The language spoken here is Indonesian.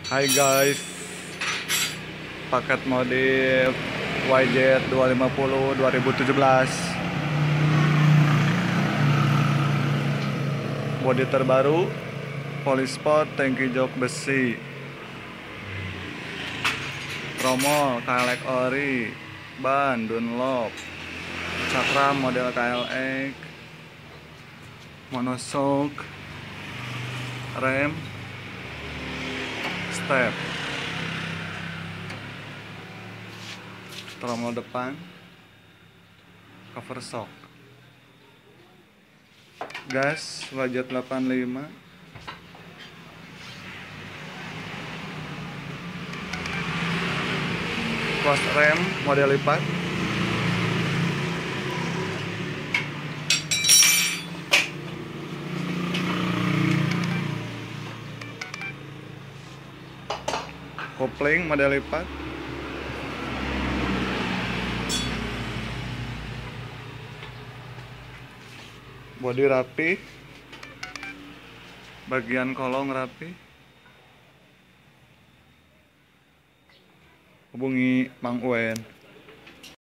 Hai guys, paket modif YZ 250 2017. Bodi terbaru, Polisport tangki jok besi. Promo KLX ori, ban Dunlop, cakram model KLX, monoshock, rem, step, tromol depan, cover shock, gas wajet 85, kuas rem model lipat, kopling model lipat, bodi rapi, bagian kolong rapi. Hubungi Mang Uen.